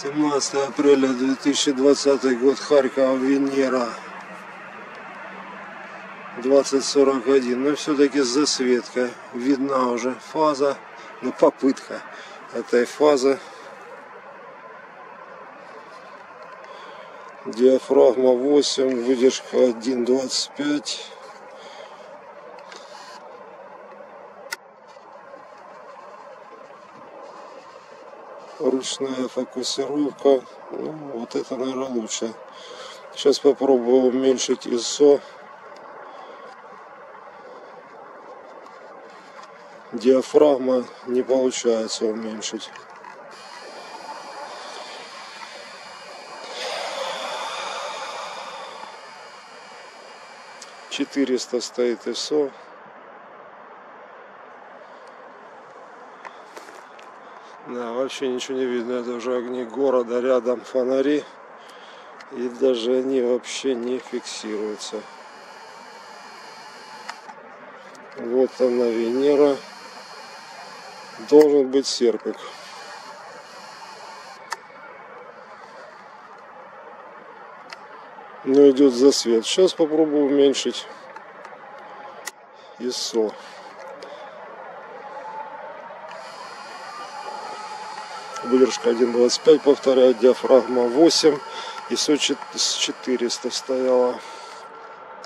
17 апреля 2020 год, Харьков, Венера 2041. Но все-таки с засветкой видна уже фаза, но попытка этой фазы. Диафрагма 8, выдержка 1,25. Ручная фокусировка. Ну, вот это, наверное, лучше. Сейчас попробую уменьшить ISO. Диафрагма не получается уменьшить. $400 стоит ISO. Да, вообще ничего не видно. Это уже огни города, рядом фонари. И даже они вообще не фиксируются. Вот она, Венера. Должен быть серпик. Но идет засвет. Сейчас попробую уменьшить ISO. Выдержка 1,25, повторяю, диафрагма 8, ISO 400 стояла.